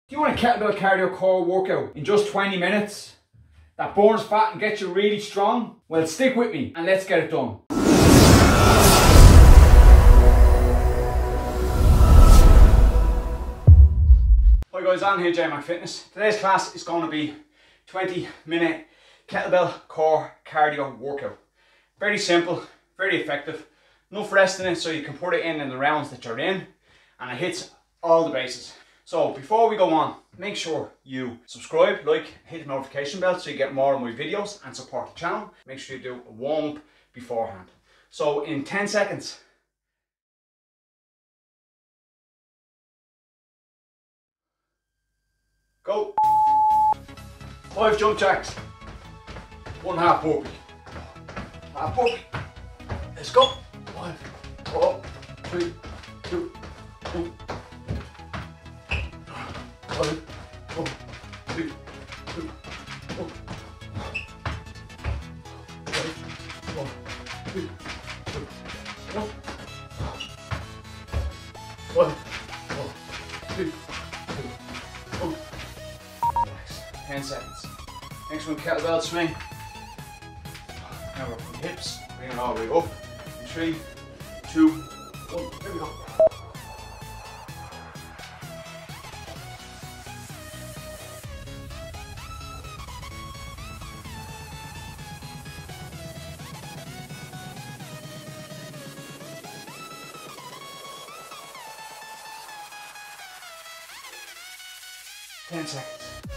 Do you want a kettlebell cardio core workout in just 20 minutes that burns fat and gets you really strong? Well, stick with me and let's get it done. Hi guys, I'm here, Fitness. Today's class is going to be 20-minute kettlebell core cardio workout. Very simple, very effective. Enough rest in it so you can put it in the rounds that you're in, and it hits all the bases. So before we go on, make sure you subscribe, like, hit the notification bell so you get more of my videos and support the channel. Make sure you do a warm up beforehand. So in 10 seconds, go. 5 jump jacks, 1 half burpee. Half burpee. Let's go. 5, 4, 3, 2, 1. 5, 4, 3, 2, 1. 5, 4, 3, 2, 1. 5, 4, 3, 2, 1. Relax. 10 seconds. Next one, kettlebell swing. Now work on the hips. Bring it all the way up. 3, 2, 1. There we go. Ten seconds.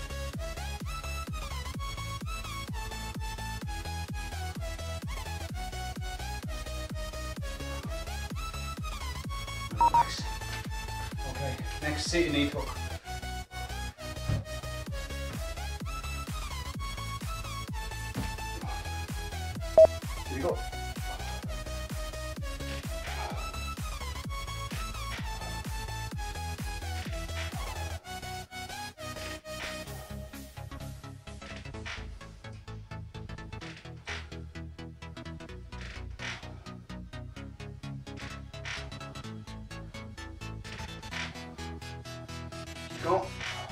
Relax. Okay, next seated knee hook. Here we go. Go.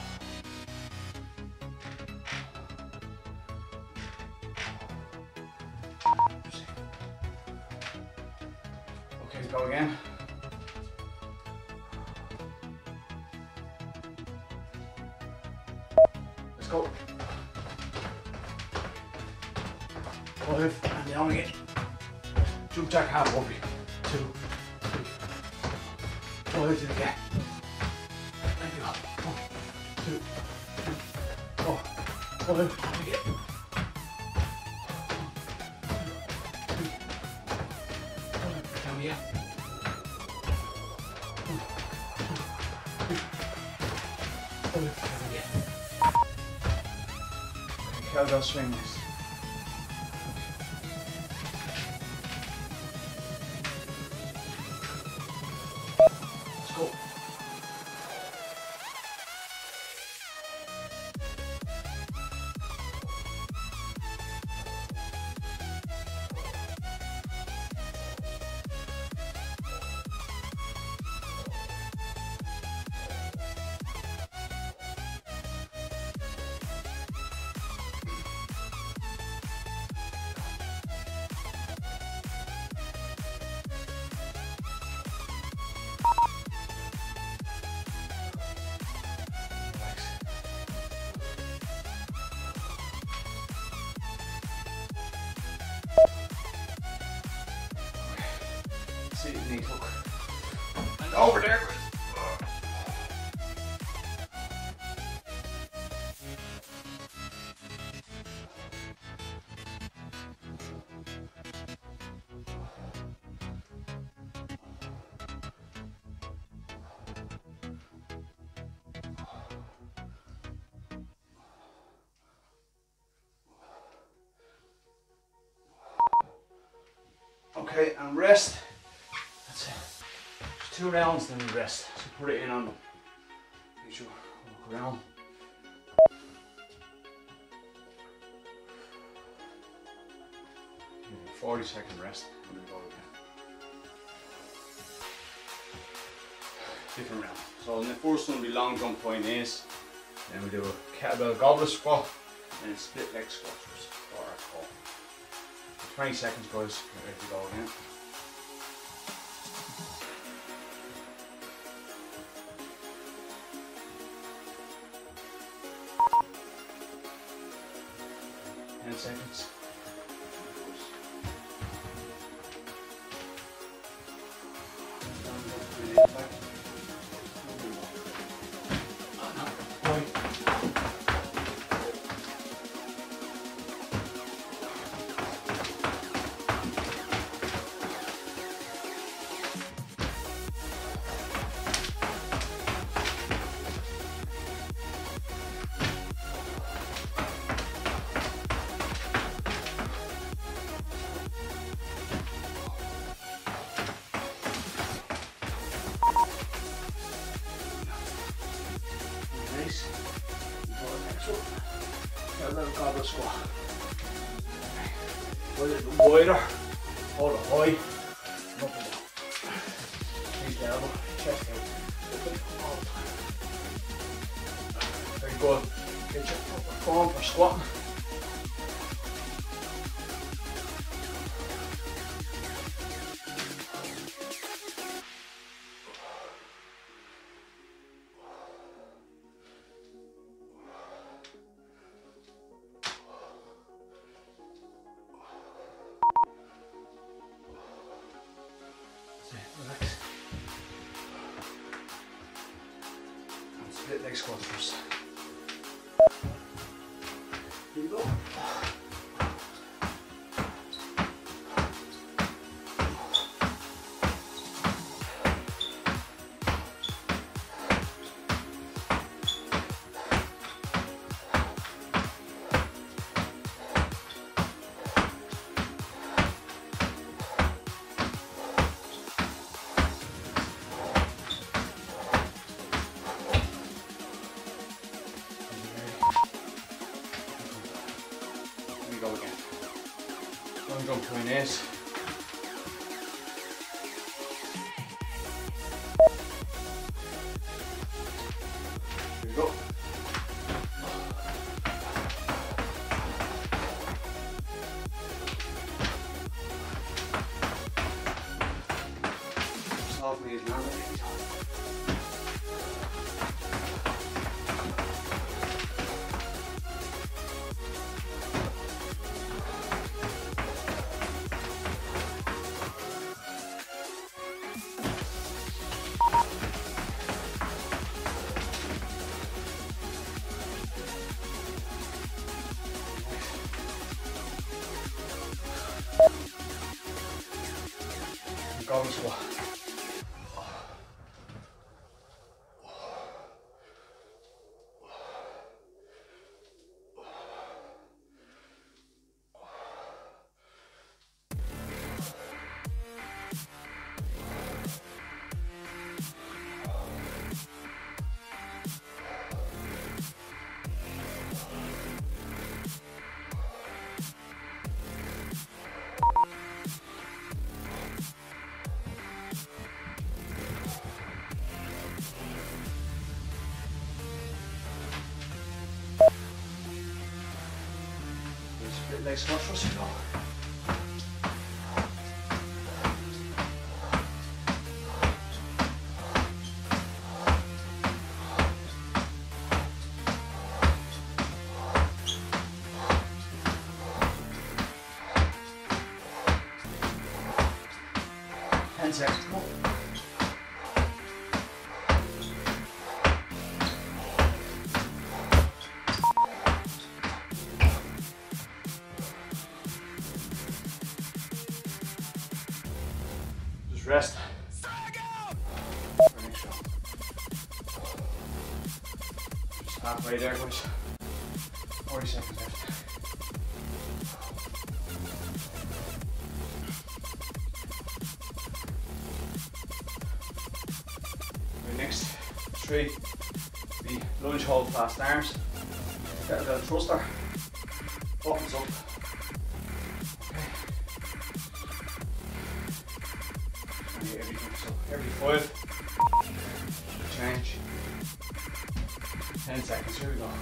Okay, go again. Let's go. 5 and down again. Jump jack half burpee. 2, 3, 5 and again. 2, 3, 4, 5, again. 2, 3, 4, down again. 1, 2, 3, 4, down again. Okay, kettlebell swing this. Let's go. See the knee hook. And over there. Okay, and rest. That's it. Just 2 rounds, then we rest. So put it in on them. Make sure walk around. Give it a 40-second rest and then go again. Different round. So the first one will be long jump high knees. Then we do a kettlebell goblet squat and a split leg squat for our core. 20 seconds, guys, get ready to go again. Seconds. A little goblet squat. Go a little wider, hold it high, and up and down. Squeeze the elbow, chest out, open all the time. Very good. Get your upper form for squatting. Relax. And split leg squat first. Here we go. Go again. Don't jump to my knees. Here we go. Soft knees now. Goblet squat. Split leg squat first, you know. Seconds, come on. Just rest. Just halfway there, guys. 40 seconds left. Next, 3, the lunge hold fast arms, kettlebell thruster, buckets up. Okay. And everything, so every 5, change, 10 seconds, here we go.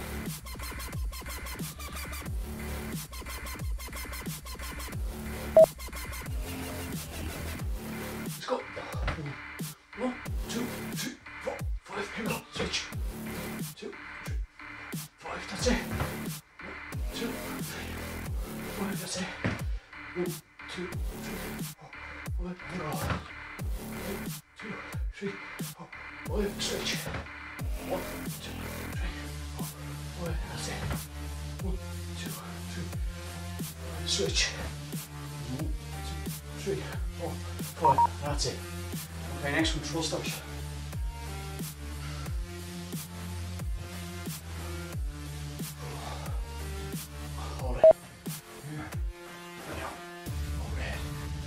Let's go. 1, 2, 3, 4, 5, here we go. Switch. 2, 3, 5, that's it. 1, 2, 3, 5, that's it. 1, 2, 3, 4, 5, here we go. 1, 2, 3, 4, 5, switch. 1, 2, 3, 4, 5, that's it. 1, 2, 3, 4, switch. 1, 2, 3, 4, 5, that's it. Okay, next one, control stopwatch. Hold it. Here. Down. Overhead.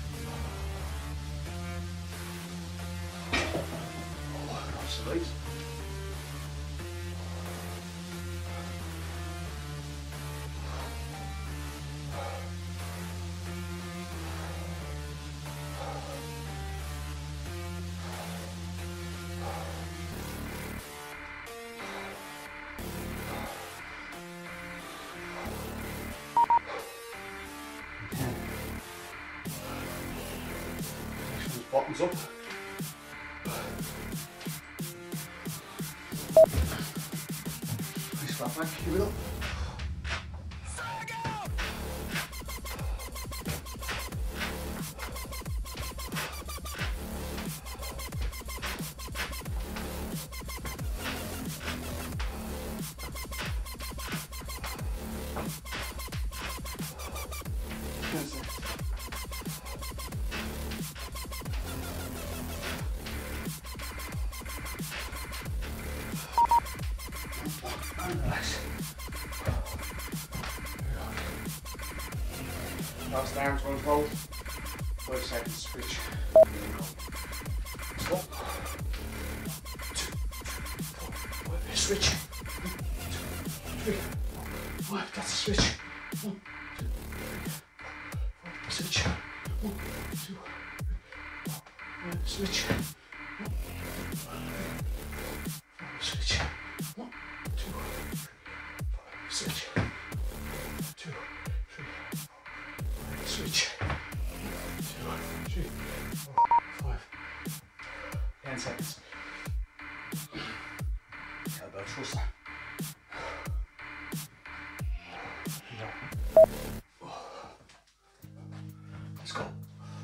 Oh, across the legs. Bottoms up. Nice flat back, here we go. Relax. Last arms going forward. 5 seconds, switch. Let's go. 2, 3, 4, 5, switch. 1, 2, 3, 4, 5, that's a switch. 1, 2, 3, 4, switch. 1, 2, 3, 4, 5, switch. 1, 2, 3, 4, switch. 1, 2, 3, 4, switch. 2, 3, 4, switch. 2, 3, 4, 5. 10 seconds. Kettlebell thruster. Let's go.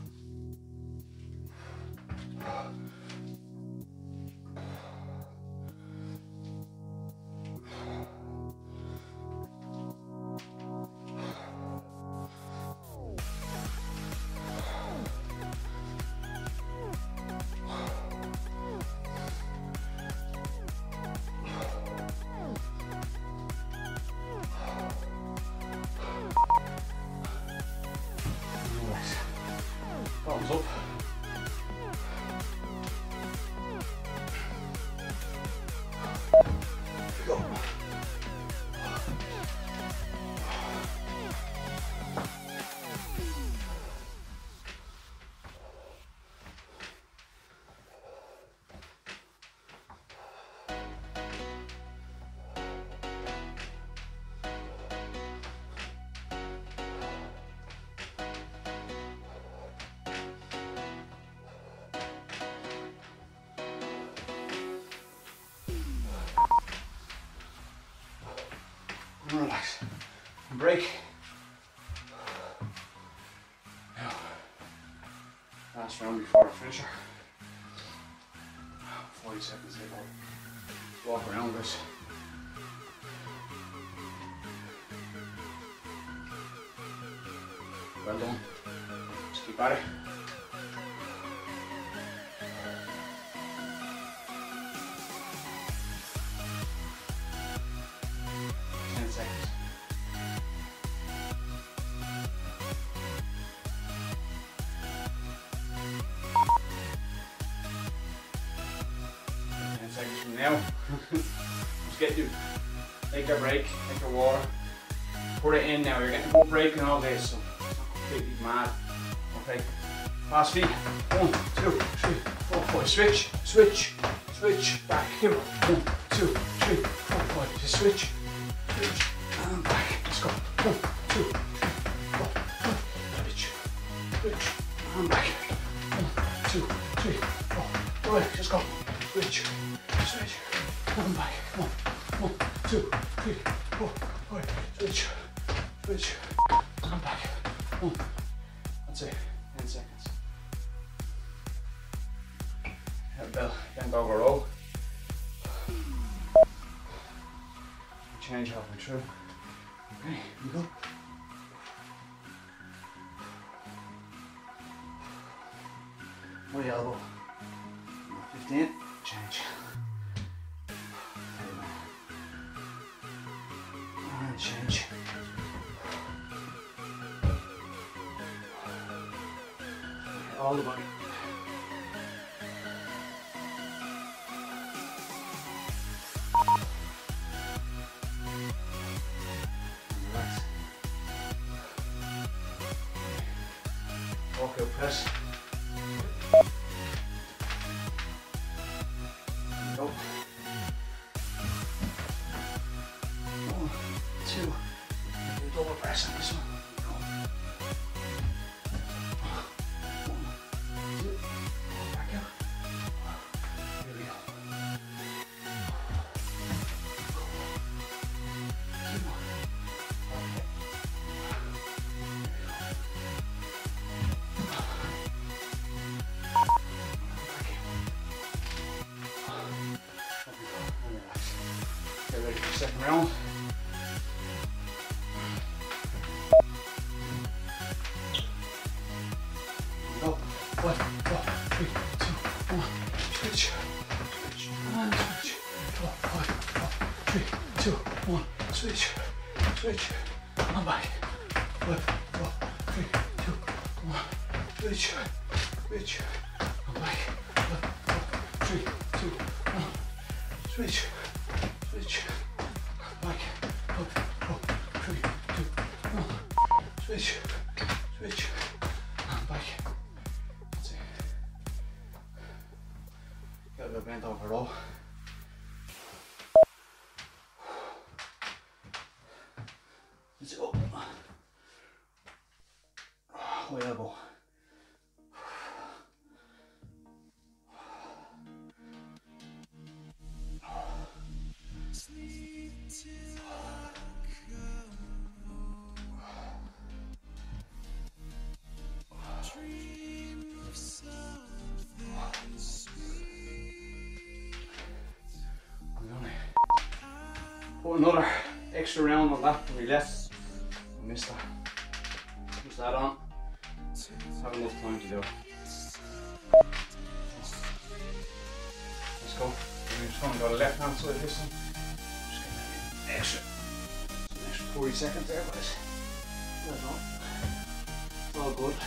Bottoms up. Go. Relax and break. Now, last round before I finish her. 40 seconds later. Walk around this. Well done. Just keep at it. Seconds. 10 seconds from now. Just get you, take your break, take your water, put it in now. You're getting good breaking all day, so it's not completely mad. Okay, fast feet. 1, 2, 3, 4, 5. Switch, switch, switch. Back. Here. 1, 2, 3, 4, 5. Just switch, switch, and back. Let's go. 1, 2, 3, 4, 5. Switch, switch, and back. 1, 2, 3, 4, 5. Just go. Switch, switch, and back. 1, 2, 3, 4, 5. Switch, switch, and back. 1. That's it. 10 seconds. Kettlebell bent over row. Change halfway through. Okay, here we go. My elbow. 15. Change. And change. All the body. Relax. Walk out press. Go. 1, 2. Double press on this one. Go. 1, 2. Back out. Here we go. 2 more. Okay. Relax. Get ready for the second round. Go. 1, 3, 2, 1. Switch. Switch. And switch. 4, 5, 4, 3, 2, 1. Switch. Switch. And back. 5, 4, 3, 2, 1. Switch. Switch. And back. 5, 4, 3, 2, 1. Switch. Switch. Back. 5, 4, 3, 2, 1. Switch. Switch. And back. That's it. Get a bit bent over row. Let's go. High elbow. I'm gonna put another extra round on that when we left. I missed that. Push that on. Have enough time to do it. Let's go. We're just going to go to the left hand side of this one. Just get an extra 40 seconds there, guys. Well done. It's all good.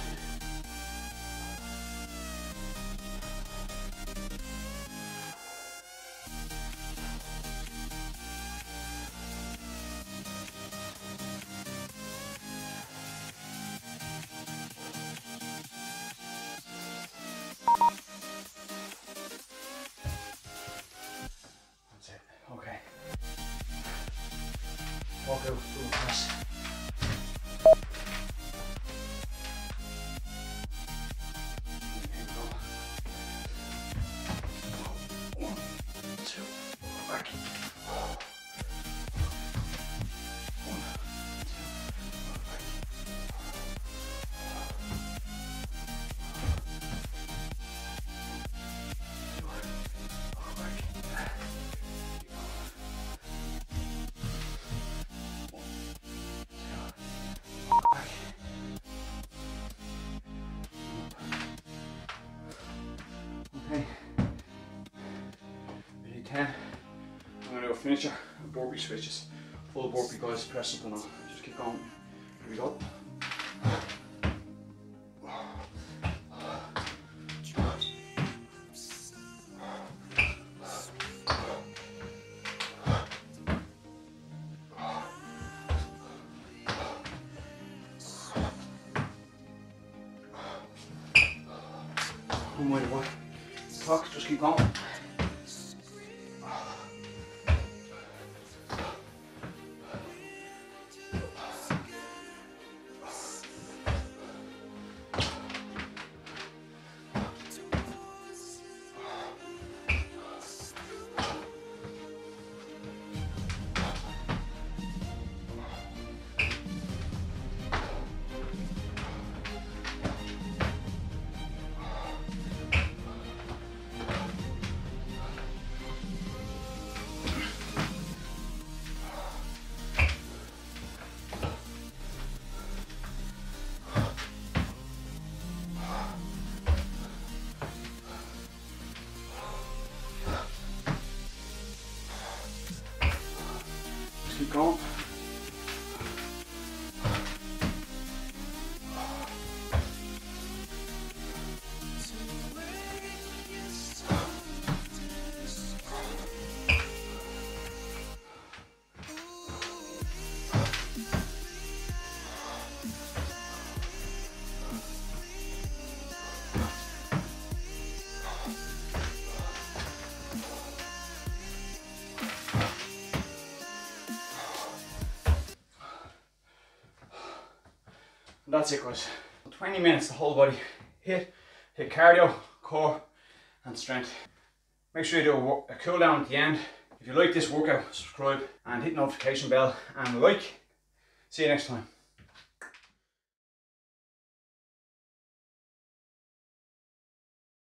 That's it. Okay. Walk out, do a press. There we go. 1, 2, back. 1, 2, back. Okay, really 10. I'm going to do a finisher, burpee switches. Full burpee, guys, press something on. Just keep going. Here we go. No matter what. Talk, just keep going. Keep going. And that's it, guys. 20 minutes, the whole body. Hit cardio, core and strength. Make sure you do a cool down at the end. If you like this workout, subscribe and hit the notification bell and like. See you next time.